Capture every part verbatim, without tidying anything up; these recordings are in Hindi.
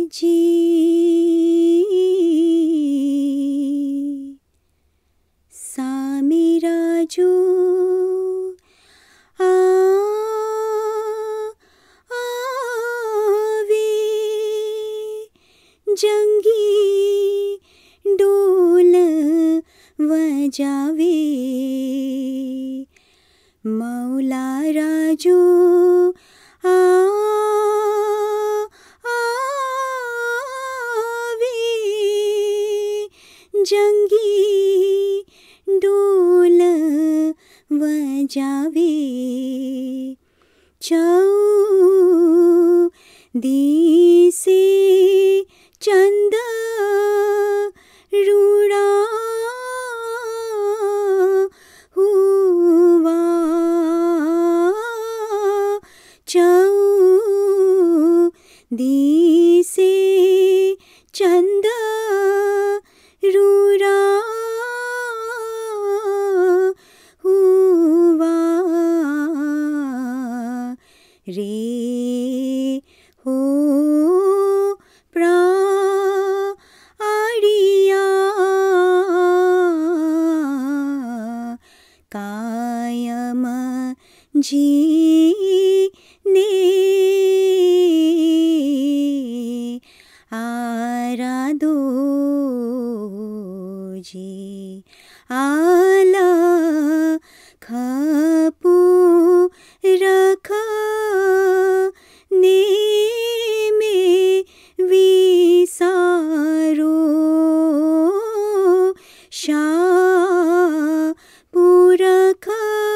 जी सा मेरा जो आ आवे जंगी डोल वजावे मौला राजू आ आवे जंगी डोल वजावे चौदिसे चंद रूड़ा हुआ चौदिसे चंद रूड़ा हुआ रे हो प्राणिया कायम जीने आराधो जी आला खपू रख ने में विसारो शाह पुरख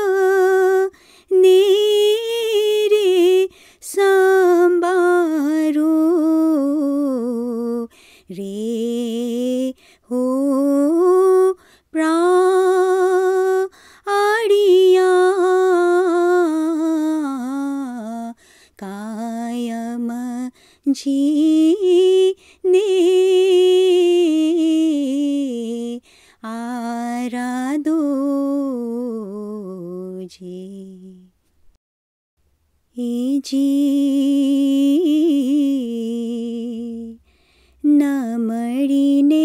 ने रे संबारो रे हो प्राणिया कायम जीने आराधो जी ए जी न मळीने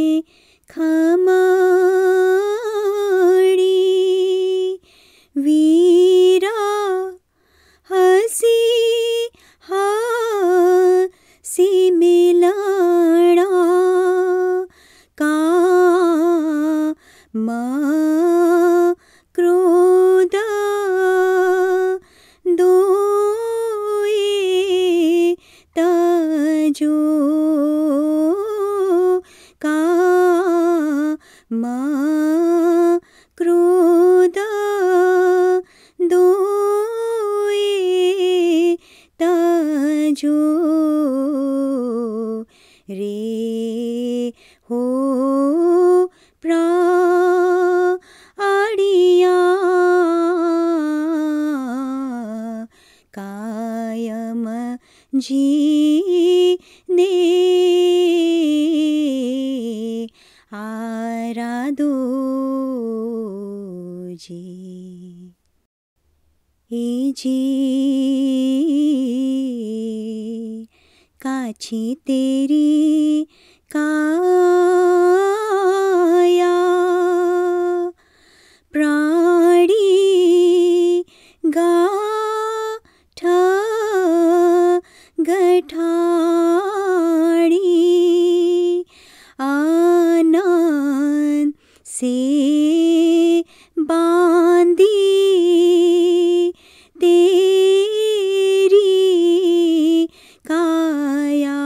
खमड़ी वीरा हसी हसी मिलना का म क्रोध दोए तजो का म क्रोध दोए तजो रे हो प्राणिया कायम जीने आराधो जी ए जी काछी तेरी काया प्राणी गाठ गठाड़ी आनंद से बांधी तेरी काया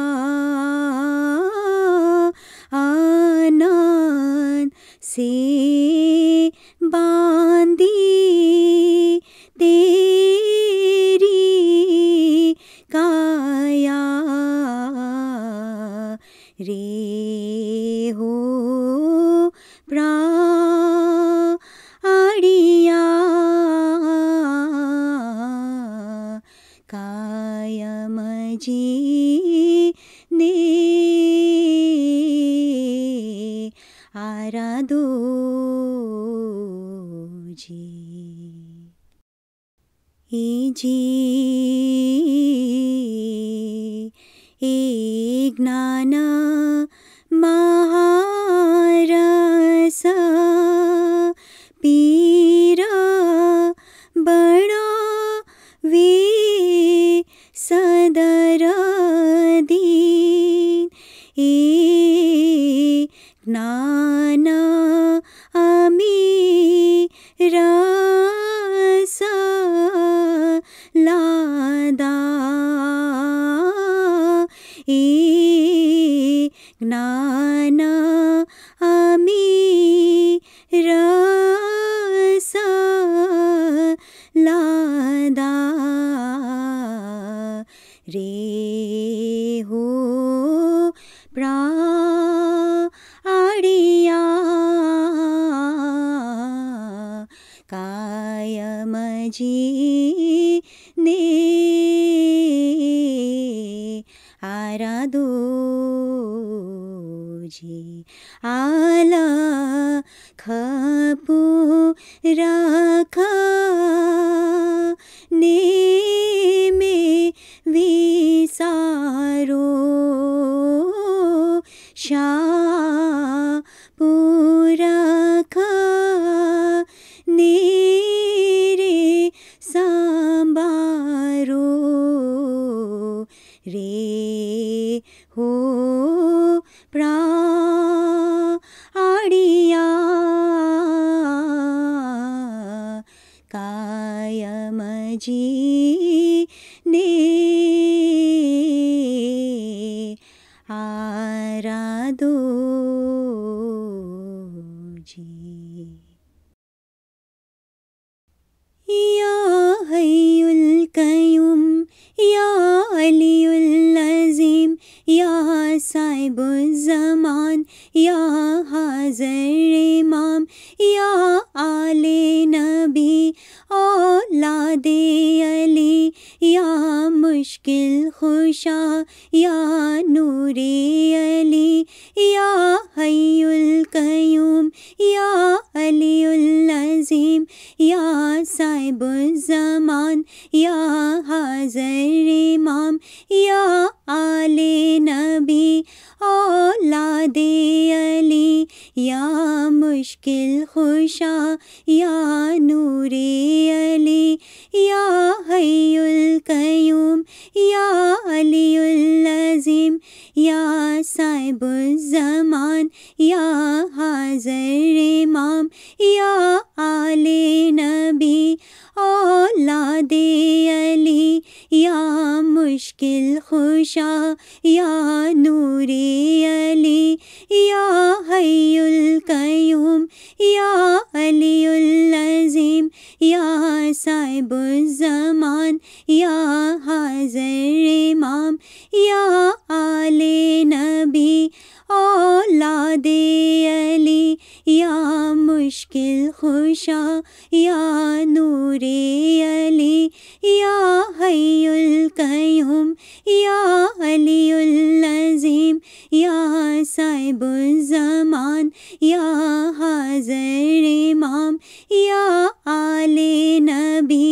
आनंद से बांधी तेरी काया रे हो प्राणिया कायम जीने आराधो जी ए जी ए ज्ञान महारस पीरा बड़ा वे सदर दीन ए ज्ञान अमी रस लादा ए ज्ञान अमी रस लादा रे हो प्राणिया कायम जी ने आराधो जी आला खपू रखा ने में विसारो शा पुरखा नेरे संबारो रे हो प्राणिया कायम जी ने आराधो जी या हय्युल कय्यूम या अलीयुल अज़ीम या साहिबुज़्ज़मान या हाज़िर इमाम या आले नबी औलादे अली या मुश्किल खुशा या नूरे अली या हय्युल कय्यूम या अलीयुल अज़ीम या साहिबुज़्ज़मान या हाज़िर इमाम या आले नबी औलादे अली या मुश्किल खुशा या नूरे अली या हय्युल कय्यूम या अलीयुल अज़ीम या साहिबुज़्ज़मान या हाज़िर इमाम या आले नबी औलादे अली या मुश्किल खुशा या नूरे अली या हय्युल कय्यूम या अलीयुल अज़ीम या साहिबुज़्ज़मान या हाज़िर इमाम या आले नबी औलादे अली या मुश्किल खुशा या नूरे अली या हय्युल कय्यूम या अलीयुल अज़ीम या साहिबुज़्ज़मान या हाज़िर इमाम या आले नबी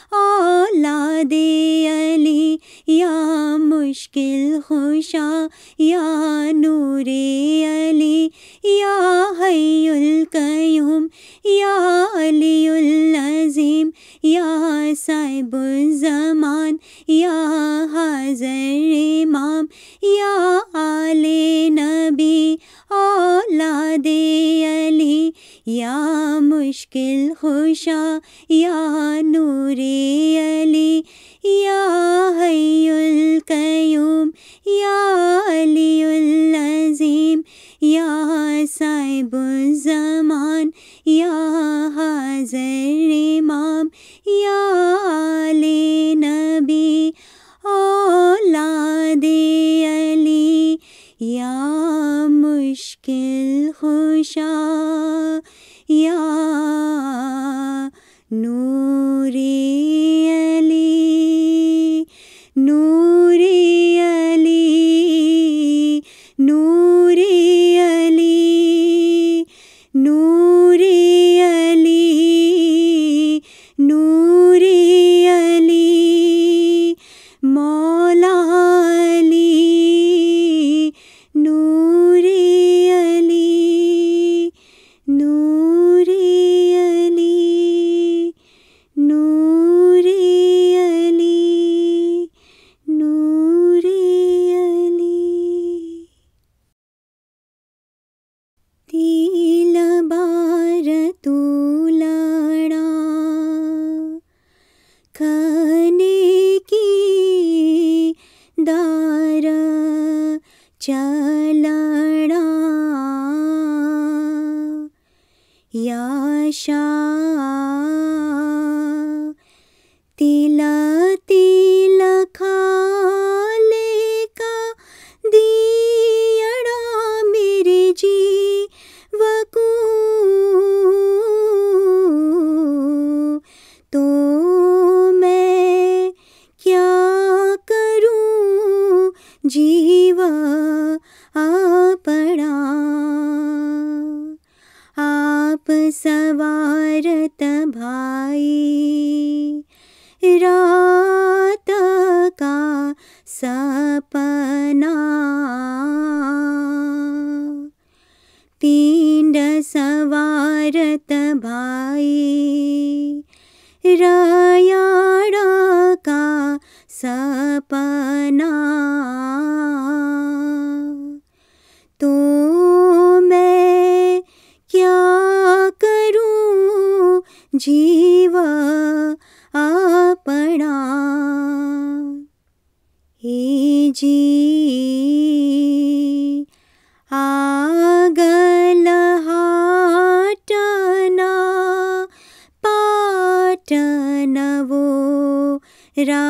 औलादे अली या मुश्किल खुशा या नूरे अली या हय्युल कय्यूम या अलीयुल अज़ीम या साहिबुज़्ज़मान या हाज़िर इमाम या आले नबी औलादे अली या मुश्किल खुशा या नूरे अली या हय्युल कय्यूम या अलीयुल अज़ीम या साहिबुज़्ज़मान या हाज़िर इमाम या आले नबी औलादे अली या मुश्किल खुशा या नूरे अली नूरे अली नूरे अली नूरे अली नूरे अली मौला अली पार चलणा याशा तिल तिल खाले का दियड़ा मेरे जीव को तो मैं क्या करूं जीव आपड़ा आप सवारत भाई रात का सपना पिंड सवारत भाई रायाड़ा का सपना तो मैं क्या करूं जीव आपड़ा हे जी आगल हाटना पाटन वो रा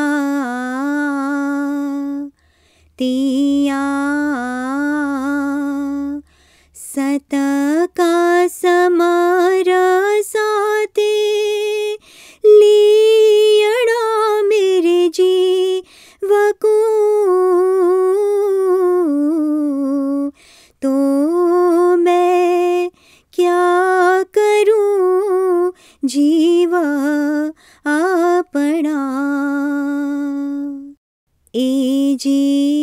तिया सत का समर साते लियड़ा मेरे जीव को तो मैं क्या करूं जीव आपड़ा ए जी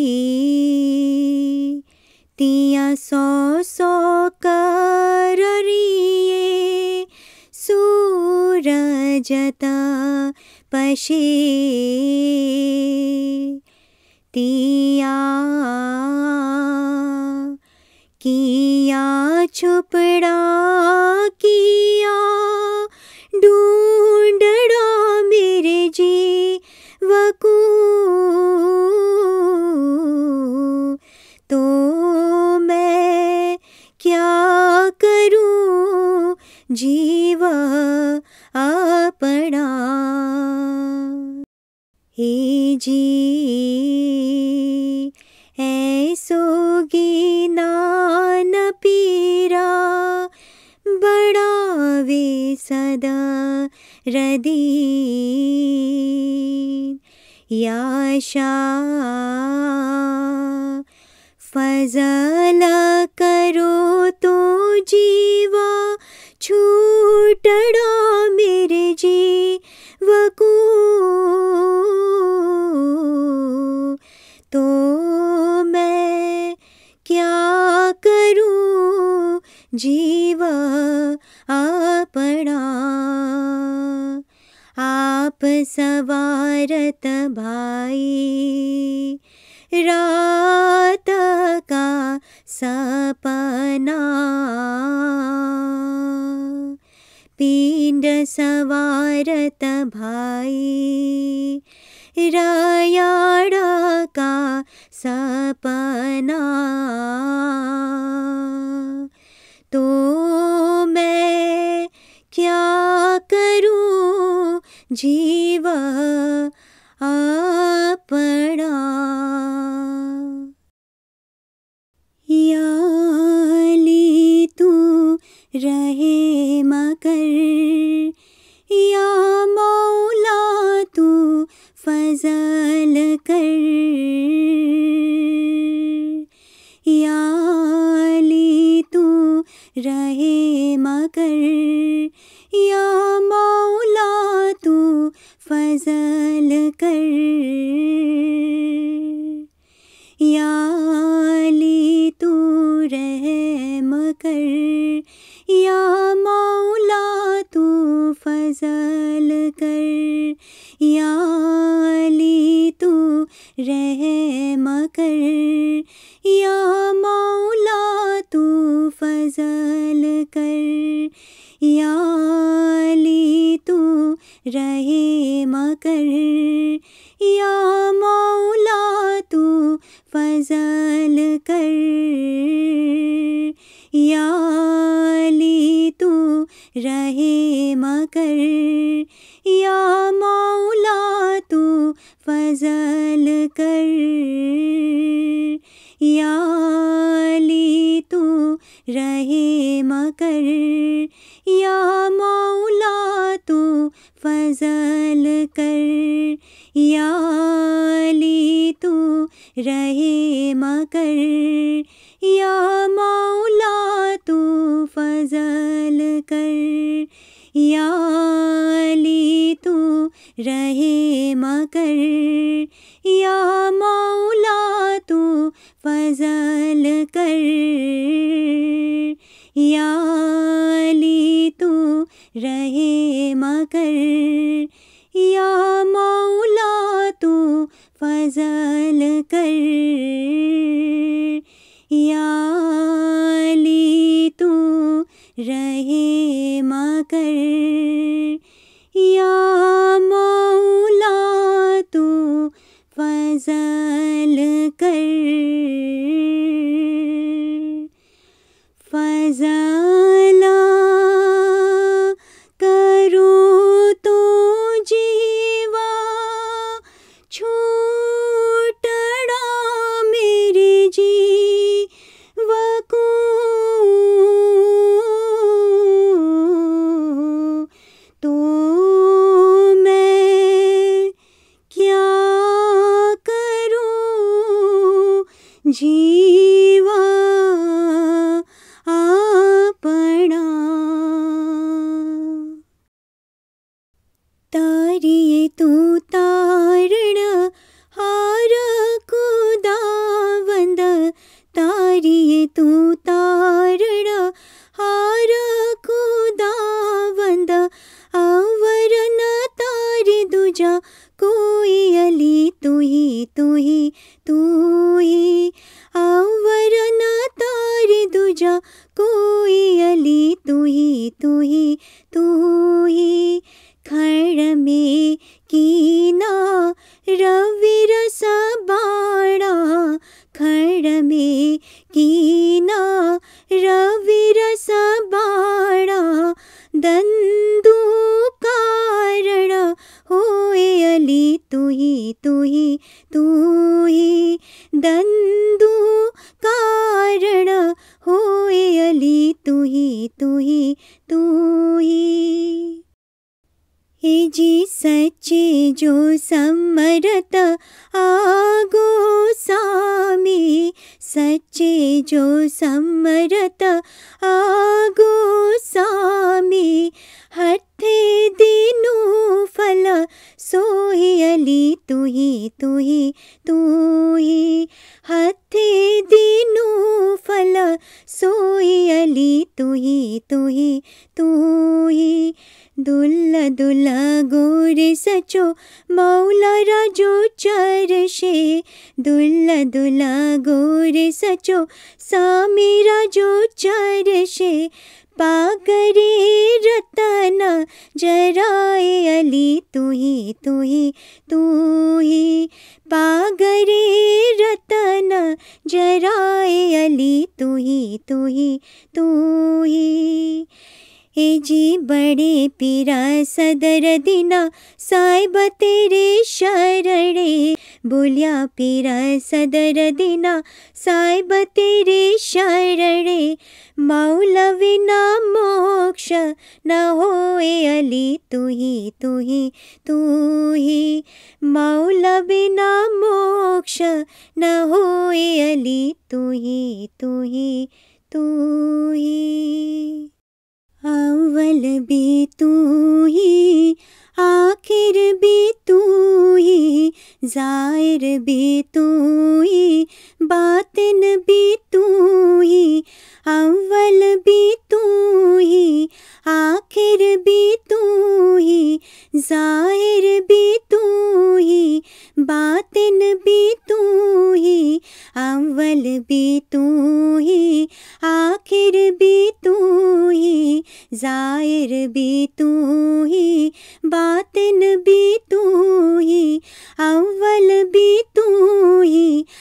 तिया सौ सौ कर रिए सूरजत पशे तिया किया छुपड़ा किया ढूंढड़ा मेरे जीव को तो मैं क्या करूं जीव आपड़ा हे जी ऐसो गिनान पीरा बड़ा वे सदा रदीन याशा फजल करो तो जीवा छूटड़ा मेरे जीव को तो मैं क्या करूं जीव आपड़ा आप सवारत भाई रात का सपना पिंड सवारत भाई रायाड़ा का सपना तो मैं क्या करूं जीव आपड़ा याली तू रहे मकर या मौला तू फजल कर याली तू रहे मकर या मौला तू फजल कर याली तू रहम कर या मौला तू फजल कर याली तू रहम कर या मौला तू फजल कर याली तू रहम कर या मौला तू फजल कर। या अली तू रहम कर, या मौला तू फजल कर। या अली तू रहम कर, या मौला तू फजल कर। या अली तू रहम कर, या मौला तू फजल कर। या अली तू रहम कर, या मौला तू फजल कर। या अली तू रहम कर, या मौला तू फजल कर। या अली तू रहम कर, या मौला तू फजल कर। फजला करो तो जीवा छूटड़ा मेरे जीव को। तो मैं क्या करूं जीवा आपना। तारिये तू तारण हार खुदावंद, तारिये तू तारण हार खुदावंद। अवर न तारी दूजा कोई अली तू ही तू ही तू ही। अवर न तारी दूजा कोई अली तू ही तू ही तू ही। खड़ में कीना रवि रस बाड़ा, खड़ में कीना रवि रस बाड़ा। दंदू कारण होए अली तू ही तू ही तू ही। दंदू कारण होए अली तू ही तू ही तू ही। हे जी सच्चे जो समरत आगो सामी, सच्चे जो समरत आगो सामी। हथे दीनू फल सोही अली तू ही तू ही तू ही। हथे दीनू फल सोही अली तू ही तू ही तू ही। दुल्ला दुल्ला गोरे सचो मौला राजो चरशे, दुल्ला दुल्ला गोरे सचो सामी राजो चरशे। पागरे रतन जराए अली तू ही तू ही तू ही। पागरे रतन जराए अली तू ही तू ही तू ही। हे जी बड़े पीरा सदर दीना साहिब तेरे शरणे। बोलिया पीरा सदर दीना साहिब तेरे शरणे। मौलवी ना मोक्ष न होए अली तू ही तू ही तू ही। मौलवी ना मोक्ष न होए अली तू ही तू ही तू ही। अव्वल भी तू ही, आखिर भी तू ही, ज़ाहिर भी तू ही, बातिन भी तू ही। अव्वल भी तू ही, आखिर भी तू ही, ज़ाहिर भी तू ही, बातिन भी तू ही। अव्वल भी तू ही, आखिर भी तू ही, ज़ाहिर भी तू ही, बातिन भी तू ही। अव्वल भी तू ही,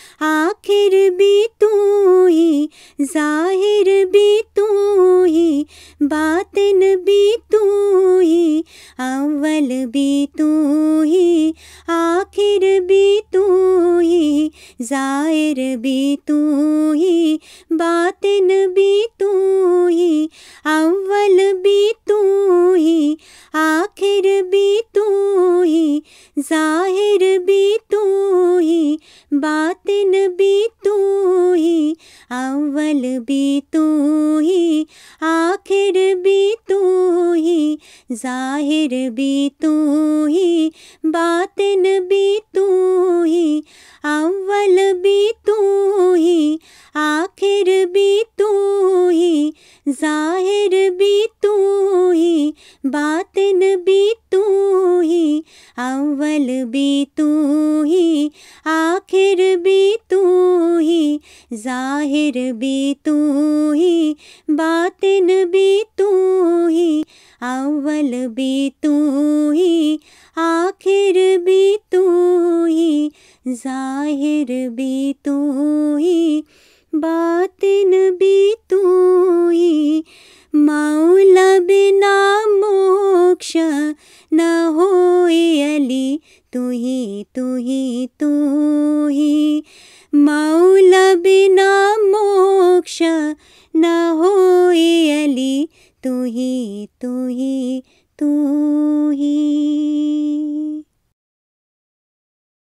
आखिर भी तू ही, ज़ाहिर भी तू ही, बातिन भी तू ही, अव्वल भी तू ही, आखिर भी तू ही, ज़ाहिर भी तू ही, बातिन भी तू ही, अव्वल भी तू ही, आखिर भी तू ही, ज़ाहिर भी तू ही, बातिन भी तू ही, अव्वल भी तू ही, आखिर भी तू ही, ज़ाहिर भी तू ही, बातिन भी तू ही, अव्वल भी तू ही, आखिर भी तू ही, ज़ाहिर भी तू ही, बातिन भी तू ही, अव्वल भी तू ही, आखिर भी तू ही, ज़ाहिर भी तू ही, बातिन भी तू ही, अव्वल भी तू ही, आखिर भी तू ही, ज़ाहिर भी तू ही, बातिन भी तू ही। मौला बिना मोक्ष न होए अली, तू ही तू ही तू ही। मौला बिना मोक्ष न होए अली, तू ही तू ही तू ही।